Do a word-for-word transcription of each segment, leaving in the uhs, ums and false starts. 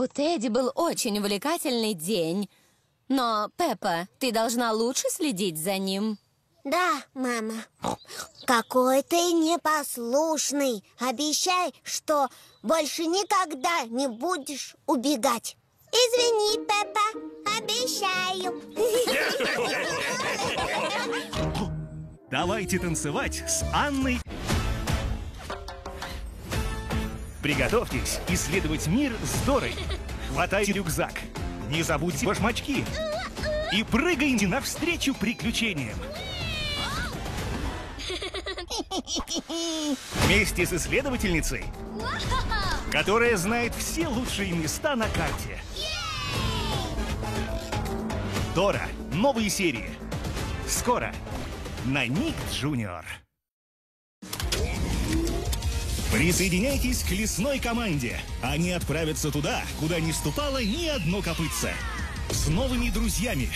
У Тедди был очень увлекательный день. Но, Пеппа, ты должна лучше следить за ним. Да, мама. Какой ты непослушный. Обещай, что больше никогда не будешь убегать. Извини, Пеппа, обещаю. Давайте танцевать с Анной. Приготовьтесь исследовать мир с Дорой. Хватайте рюкзак, не забудьте башмачки и прыгайте навстречу приключениям. Вместе с исследовательницей, которая знает все лучшие места на карте. Дора. Новые серии. Скоро на Ник Джуниор. Присоединяйтесь к лесной команде. Они отправятся туда, куда не ступало ни одно копытце. С новыми друзьями.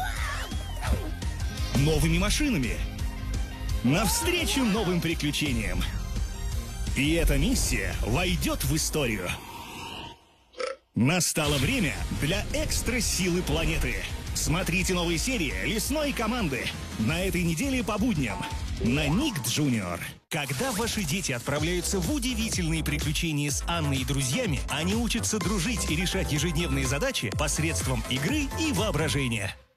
Новыми машинами. Навстречу новым приключениям. И эта миссия войдет в историю. Настало время для экстра-силы планеты. Смотрите новые серии лесной команды на этой неделе по будням на Ник Джуниор. Когда ваши дети отправляются в удивительные приключения с Анной и друзьями, они учатся дружить и решать ежедневные задачи посредством игры и воображения.